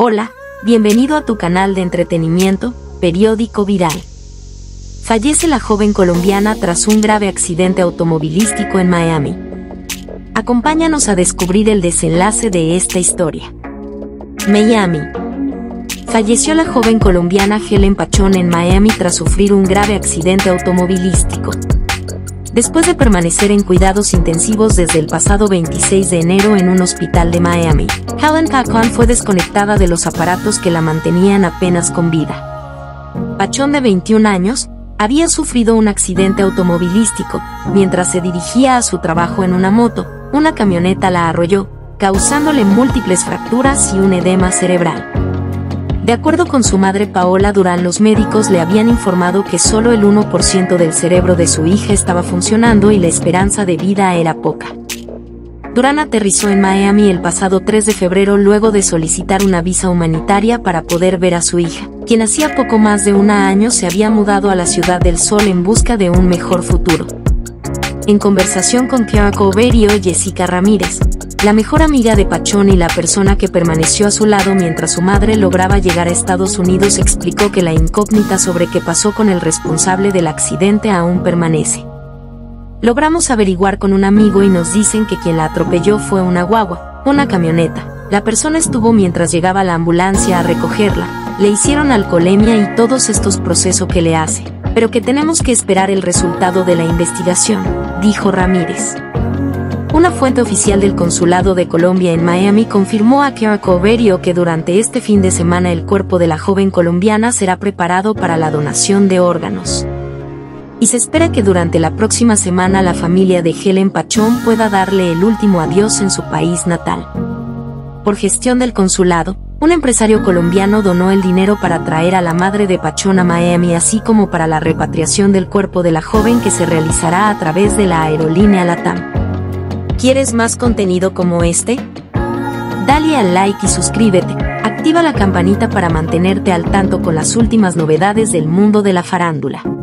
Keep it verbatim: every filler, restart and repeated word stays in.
Hola, bienvenido a tu canal de entretenimiento, Periódico Viral. Fallece la joven colombiana tras un grave accidente automovilístico en Miami. Acompáñanos a descubrir el desenlace de esta historia. Miami. Falleció la joven colombiana Helen Pachón en Miami tras sufrir un grave accidente automovilístico. Después de permanecer en cuidados intensivos desde el pasado veintiséis de enero en un hospital de Miami, Helen Pachón fue desconectada de los aparatos que la mantenían apenas con vida. Pachón, de veintiún años, había sufrido un accidente automovilístico. Mientras se dirigía a su trabajo en una moto, una camioneta la arrolló, causándole múltiples fracturas y un edema cerebral. De acuerdo con su madre Paola Durán, los médicos le habían informado que solo el uno por ciento del cerebro de su hija estaba funcionando y la esperanza de vida era poca. Durán aterrizó en Miami el pasado tres de febrero luego de solicitar una visa humanitaria para poder ver a su hija, quien hacía poco más de un año se había mudado a la Ciudad del Sol en busca de un mejor futuro. En conversación con Kiara Coverio, Jessica Ramírez, la mejor amiga de Pachón y la persona que permaneció a su lado mientras su madre lograba llegar a Estados Unidos, explicó que la incógnita sobre qué pasó con el responsable del accidente aún permanece. Logramos averiguar con un amigo y nos dicen que quien la atropelló fue una guagua, una camioneta. La persona estuvo mientras llegaba la ambulancia a recogerla, le hicieron alcoholemia y todos estos procesos que le hace, pero que tenemos que esperar el resultado de la investigación, dijo Ramírez. Una fuente oficial del Consulado de Colombia en Miami confirmó a Kiara Coverio que durante este fin de semana el cuerpo de la joven colombiana será preparado para la donación de órganos. Y se espera que durante la próxima semana la familia de Helen Pachón pueda darle el último adiós en su país natal. Por gestión del consulado, un empresario colombiano donó el dinero para traer a la madre de Pachón a Miami, así como para la repatriación del cuerpo de la joven, que se realizará a través de la aerolínea LATAM. ¿Quieres más contenido como este? Dale al like y suscríbete, activa la campanita para mantenerte al tanto con las últimas novedades del mundo de la farándula.